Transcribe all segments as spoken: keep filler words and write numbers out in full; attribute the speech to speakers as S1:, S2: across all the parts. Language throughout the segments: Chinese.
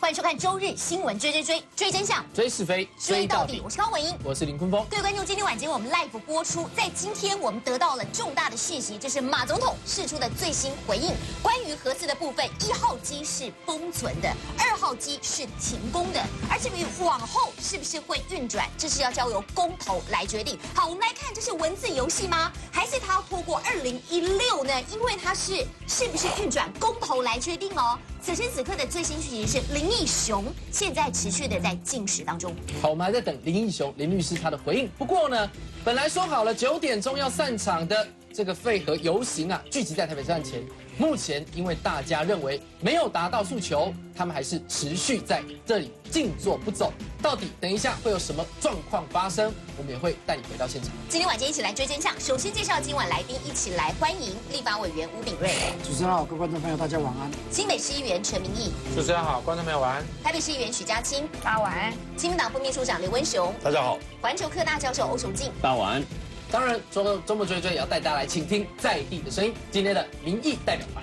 S1: 欢迎收看周日新闻追追追追真相，
S2: 追是非，
S1: 追到底。我是高文英，
S2: 我是林坤峰。
S1: 各位观众，今天晚间我们 live 播出，在今天我们得到了重大的讯息，这是马总统释出的最新回应。关于核四的部分，一号机是封存的，二号机是停工的，而至于往后是不是会运转，这是要交由公投来决定。好，我们来看，这是文字游戏吗？还是它要拖过二零一六呢？因为它是是不是运转公投来决定哦。此时此刻的最新讯息是林义雄现在持续的在进食当中。
S2: 好，我们还在等林义雄林律师他的回应。不过呢，本来说好了九点钟要散场的这个废核游行啊，聚集在台北站前。目前因为大家认为没有达到诉求，他们还是持续在这里静坐不走。到底等一下会有什么状况发生，我们也会带你回到现场。
S1: 今天晚间一起来追真相。首先介绍今晚来宾，一起来欢迎立法委员吴秉叡。
S3: 主持人好，各位观众朋友，大家晚安。
S1: 新北市议员陈明义。
S4: 主持人好，观众朋友晚安。
S1: 台北市议员许家清。大家晚安。亲民党副秘书长刘文雄。
S4: 大家好。
S1: 环球科大教授欧崇敬。
S5: 大家晚安。
S2: 当然，周周末追追也要带大家来倾听在地的声音。今天的民意代表团。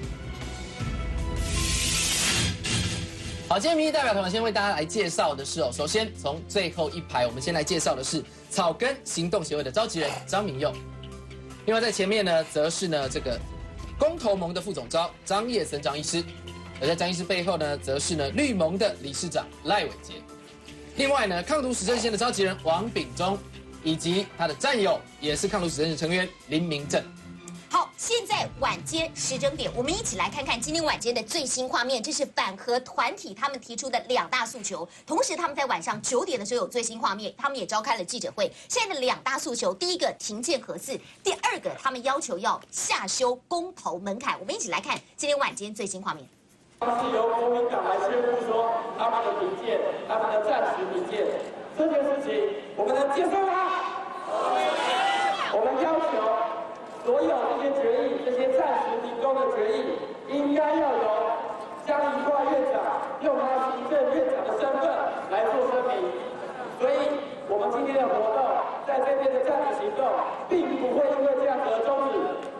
S2: 好，今天民意代表团先为大家来介绍的是哦，首先从最后一排，我们先来介绍的是草根行动协会的召集人张明佑。另外在前面呢，则是呢这个公投盟的副总召张叶森张医师，而在张医师背后呢，则是呢绿盟的理事长赖伟杰。另外呢，抗毒史阵线的召集人王炳忠，以及他的战友也是抗毒史阵线成员林明正。
S1: 好，现在晚间时整点，我们一起来看看今天晚间的最新画面。这是反核团体他们提出的两大诉求，同时他们在晚上九点的时候有最新画面，他们也召开了记者会。现在的两大诉求，第一个停建核四，第二个他们要求要下修公投门槛。我们一起来看今天晚间最新画面。
S6: 是由国民党来宣布说他们的停建，他们的暂时停建这件事情，我们能接受吗？我们要求。所有这些决议，这些暂时停工的决议，应该要由江宜樺院长用他行政院长的身份来做声明。所以，我们今天的活动，在这边的暂时行动，并不会因为这样子而终止。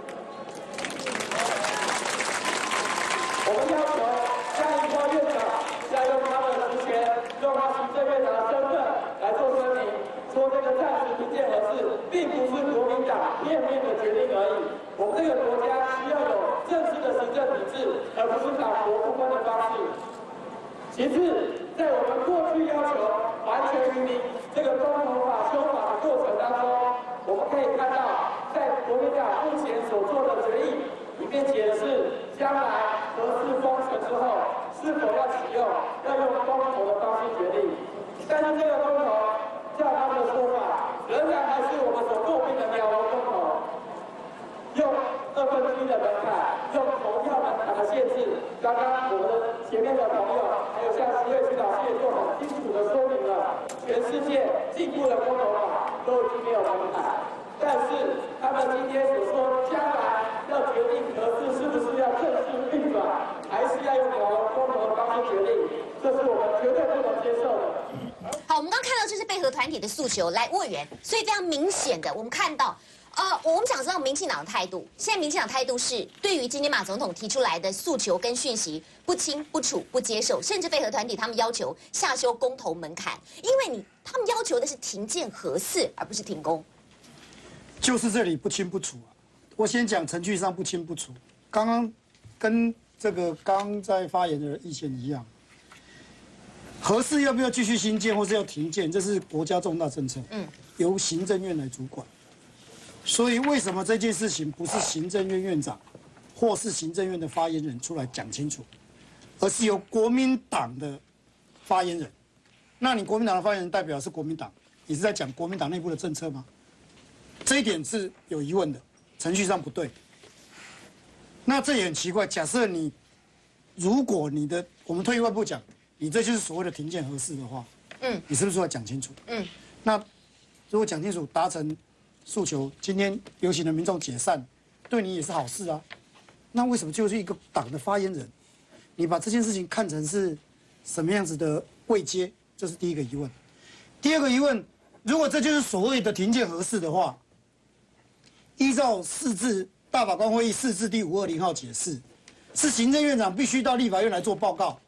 S6: 我们要求江宜樺院长要用他的职权，用他行政院长的身份来做声明。说这个暂时停建核四，并不是国民党片面的决定而已。我们这个国家需要有正式的行政体制，而不是党国不分的方式。其次，在我们过去要求完全于民这个公投法修法的过程当中，我们可以看到，在国民党目前所做的决议里面解释，将来核四封存之后，是否要启用，要用公投的方式决定。但是这个公投。照他们的说法，仍然还是我们所诟病的鸟笼公投，用二分之一的门槛，用投票门槛的限制。刚刚我们的前面的朋友，还有像徐瑞区老师也就很清楚的说明了，全世界进步的公投法都已经没有门槛。但是他们今天所说，将来要决定核四是不是要正式运转，还是要用鸟笼公投的方式决定，这是我们绝对不能接受的。
S1: 好，我们刚看到这是备核团体的诉求，来委员，所以非常明显的，我们看到，呃，我们想知道民进党的态度。现在民进党态度是对于今天马总统提出来的诉求跟讯息不清不楚不接受，甚至备核团体他们要求下修公投门槛，因为你他们要求的是停建核四，而不是停工。
S3: 就是这里不清不楚啊！我先讲程序上不清不楚，刚刚跟这个刚在发言的意见一样。核四要不要继续新建，或是要停建，这是国家重大政策，嗯，由行政院来主管。所以为什么这件事情不是行政院院长，或是行政院的发言人出来讲清楚，而是由国民党的发言人？那你国民党的发言人代表是国民党，你是在讲国民党内部的政策吗？这一点是有疑问的，程序上不对。那这也很奇怪，假设你，如果你的，我们退一万步讲。你这就是所谓的停建核四的话，嗯，你是不是要讲清楚？嗯，那如果讲清楚，达成诉求，今天游行的民众解散，对你也是好事啊。那为什么就是一个党的发言人，你把这件事情看成是什么样子的位阶？这是第一个疑问。第二个疑问，如果这就是所谓的停建核四的话，依照释字大法官会议释字第五二零号解释，是行政院长必须到立法院来做报告。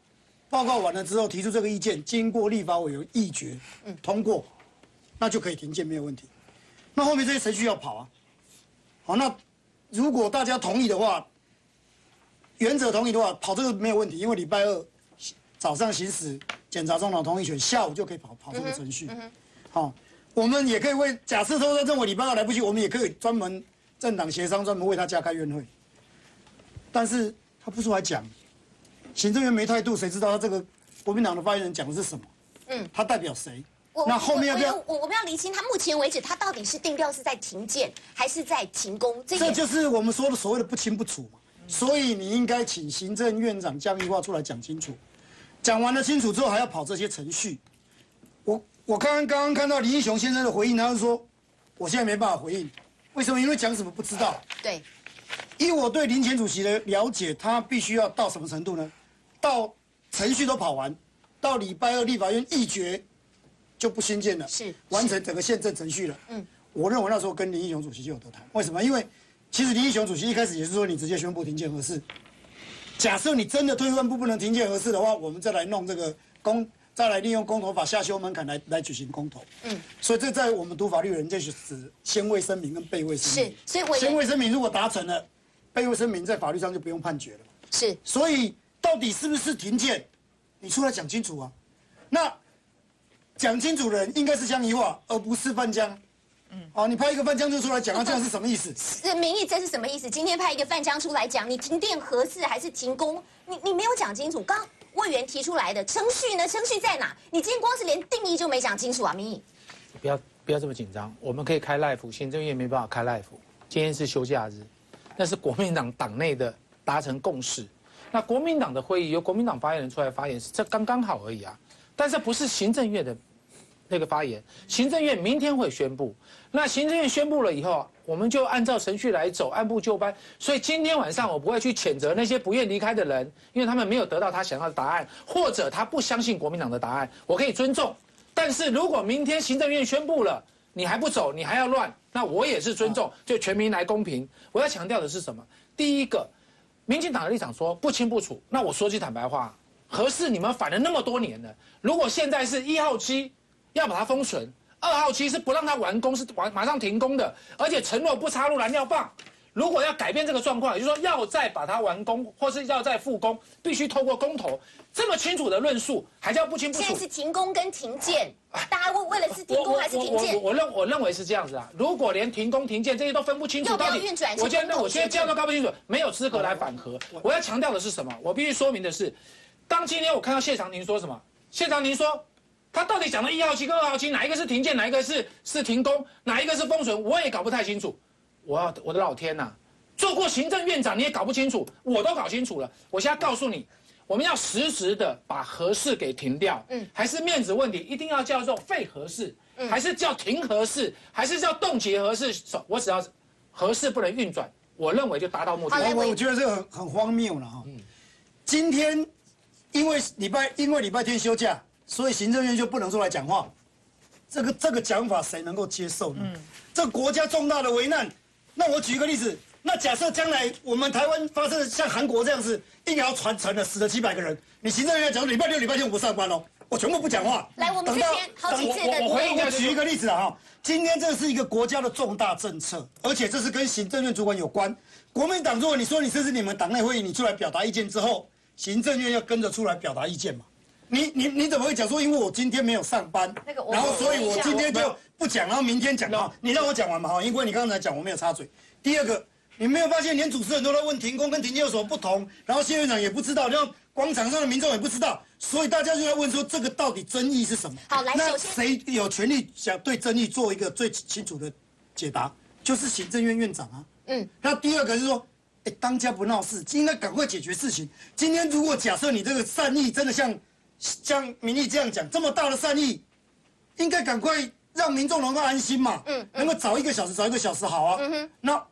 S3: 报告完了之后提出这个意见，经过立法委员议决，嗯，通过，那就可以停建，没有问题。那后面这些程序要跑啊。好，那如果大家同意的话，原则同意的话，跑这个没有问题，因为礼拜二早上行使检察总长同意权，下午就可以跑跑这个程序。嗯、好，我们也可以为假设说他认为礼拜二来不及，我们也可以专门政党协商，专门为他加开院会。但是他不出来讲，行政院没态度，谁知道他这个国民党的发言人讲的是什么？嗯，他代表谁？那后面要不要？
S1: 我我们要厘清，他目前为止，他到底是定调是在停建，还是在停工？这
S3: 这就是我们说的所谓的不清不楚嘛。所以你应该请行政院长江宜樺出来讲清楚。讲完了清楚之后，还要跑这些程序。我我刚刚刚刚看到林义雄先生的回应，他就说，我现在没办法回应，为什么？因为讲什么不知道。
S1: 对。
S3: 以我对林前主席的了解，他必须要到什么程度呢？到程序都跑完，到礼拜二立法院议决。就不新建了，
S1: 是
S3: 完成整个宪政程序了。嗯，我认为那时候跟林义雄主席就有得谈。为什么？因为其实林义雄主席一开始也是说，你直接宣布停建核四。假设你真的退换部不能停建核四的话，我们再来弄这个公，再来利用公投法下修门槛来来举行公投。嗯，所以这在我们读法律的人就是指先未声明跟被未声明。
S1: 是，所以我
S3: 先未声明如果达成了，被未声明在法律上就不用判决了。
S1: 是，
S3: 所以到底是不是停建，你出来讲清楚啊。那。讲清楚的人应该是江宜樺，而不是范江。嗯，哦，你派一个范江就出来讲，那这样是什么意思？
S1: 这民意这是什么意思？今天派一个范江出来讲，你停电核四还是停工？你你没有讲清楚。刚委员提出来的程序呢？程序在哪？你今天光是连定义就没讲清楚啊，民意。
S4: 不要不要这么紧张，我们可以开 live， 行政院没办法开 live， 今天是休假日，那是国民党党内的达成共识。那国民党的会议由国民党发言人出来发言，这刚刚好而已啊。但是不是行政院的。那个发言，行政院明天会宣布。那行政院宣布了以后，我们就按照程序来走，按部就班。所以今天晚上我不会去谴责那些不愿离开的人，因为他们没有得到他想要的答案，或者他不相信国民党的答案，我可以尊重。但是如果明天行政院宣布了，你还不走，你还要乱，那我也是尊重，就全民来公平。我要强调的是什么？第一个，民进党的立场说不清不楚。那我说句坦白话，核四你们反了那么多年了，如果现在是一号机。要把它封存，二号机是不让它完工，是完马上停工的，而且承诺不插入燃料棒。如果要改变这个状况，也就是说要再把它完工，或是要再复工，必须透过公投。这么清楚的论述，还叫不清不楚？
S1: 现在是停工跟停建，大家为为了是停工还是停建？
S4: 我我我我认我认为是这样子啊。如果连停工停建这些都分不清楚，
S1: 到底
S4: 我觉得那我现在这样都搞不清楚，没有资格来反核。我要强调的是什么？我必须说明的是，当今天我看到谢长廷说什么，谢长廷说。他到底讲了一号机跟二号机，哪一个是停建，哪一个是是停工，哪一个是封存，我也搞不太清楚。我要我的老天呐、啊，做过行政院长你也搞不清楚，我都搞清楚了。我现在告诉你，我们要实质的把核四给停掉，嗯，还是面子问题，一定要叫做废核四，嗯，还是叫停核四，还是叫冻结核四？我只要核四不能运转，我认为就达到目的。
S3: 我我觉得这个很很荒谬了哈。嗯，今天因为礼拜因为礼拜天休假。所以行政院就不能出来讲话，这个这个讲法谁能够接受呢？嗯，这个国家重大的危难，那我举一个例子，那假设将来我们台湾发生像韩国这样子，一条船沉了，死了几百个人，你行政院讲礼拜六、礼拜天我不上班哦，我全部不讲话。
S1: 来，我们之前好几次的，
S3: 我回应我举一个例子啊哈，今天这是一个国家的重大政策，而且这是跟行政院主管有关。国民党如果你说你这是你们党内会议，你出来表达意见之后，行政院要跟着出来表达意见嘛？你你你怎么会讲说，因为我今天没有上班，那个然后所以我今天就不讲，然后明天讲啊？你让我讲完嘛哈，因为你刚才讲我没有插嘴。第二个，你没有发现连主持人都在问停工跟停建有什么不同，然后谢院长也不知道，然后广场上的民众也不知道，所以大家就在问说这个到底争议是什么？
S1: 好，来，
S3: 那谁有权利想对争议做一个最清楚的解答？就是行政院院长啊。嗯，那第二个是说。哎，当家不闹事，应该赶快解决事情。今天如果假设你这个善意真的像像民意这样讲，这么大的善意，应该赶快让民众能够安心嘛。嗯，能够早一个小时，早一个小时好啊。嗯哼，那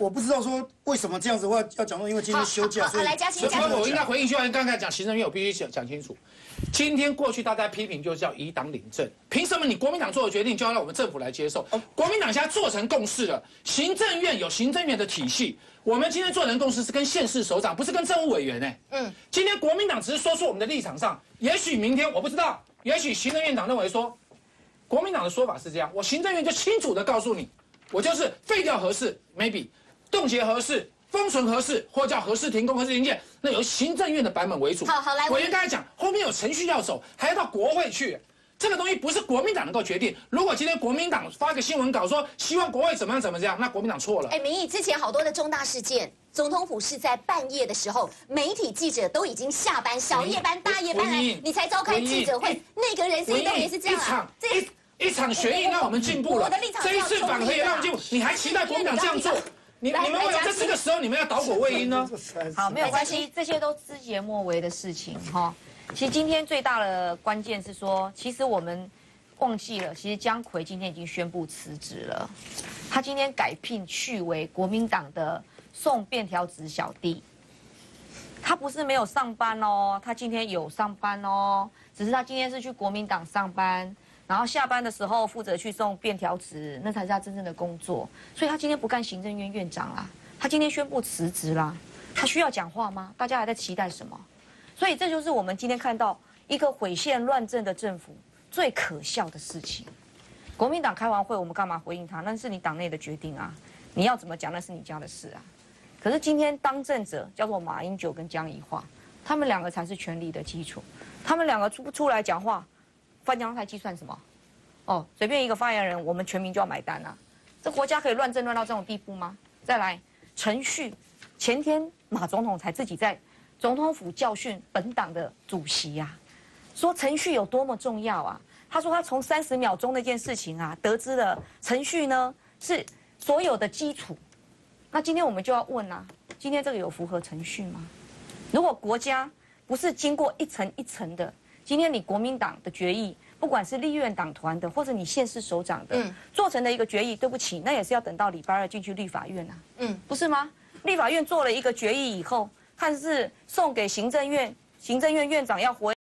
S3: 我不知道说为什么这样子的话要讲说，因为今天休假，所以
S1: 来嘉欣，
S4: 所以我应该回应邱安刚才讲行政院，我必须讲讲清楚。今天过去大家批评就是叫以党领政，凭什么你国民党做的决定就要让我们政府来接受？国民党现在做成共识了，行政院有行政院的体系，我们今天做成共识是跟县市首长，不是跟政务委员哎。嗯，今天国民党只是说出我们的立场上，也许明天我不知道，也许行政院长认为说，国民党的说法是这样，我行政院就清楚的告诉你，我就是废掉核四 ，maybe 冻结核四。封存核四，或叫核四停工、核四停建，那由行政院的版本为主。
S1: 好好来，
S4: 委员刚才讲，后面有程序要走，还要到国会去，这个东西不是国民党能够决定。如果今天国民党发个新闻稿说希望国会怎么样怎么样，那国民党错了。
S1: 哎，民意之前好多的重大事件，总统府是在半夜的时候，媒体记者都已经下班，小夜班、大夜班来，你才召开记者会。内阁人士都也是这样啊。
S4: 这一场学运让我们进步了，这一次反核也让我们进步，你还期待国民党这样做？你你们为什么在这个时候你们要倒果为因呢？
S5: 好，没有关系，这些都枝节末微的事情哈。其实今天最大的关键是说，其实我们忘记了，其实江奎今天已经宣布辞职了，他今天改聘续为国民党的送便条纸小弟。他不是没有上班哦，他今天有上班哦，只是他今天是去国民党上班。然后下班的时候负责去送便条纸，那才是他真正的工作。所以他今天不干行政院院长啦，他今天宣布辞职啦。他需要讲话吗？大家还在期待什么？所以这就是我们今天看到一个毁宪乱政的政府最可笑的事情。国民党开完会，我们干嘛回应他？那是你党内的决定啊，你要怎么讲那是你家的事啊。可是今天当政者叫做马英九跟江宜樺，他们两个才是权力的基础。他们两个出不出来讲话？翻江太计算什么？哦，随便一个发言人，我们全民就要买单啊！这国家可以乱政乱到这种地步吗？再来，程序，前天马总统才自己在总统府教训本党的主席呀、啊，说程序有多么重要啊！他说他从三十秒钟那件事情啊，得知了程序呢是所有的基础。那今天我们就要问啊，今天这个有符合程序吗？如果国家不是经过一层一层的，今天你国民党的决议，不管是立院党团的，或者你县市首长的，嗯，做成的一个决议，对不起，那也是要等到礼拜二进去立法院啊，嗯，不是吗？立法院做了一个决议以后，看是送给行政院，行政院院长要回。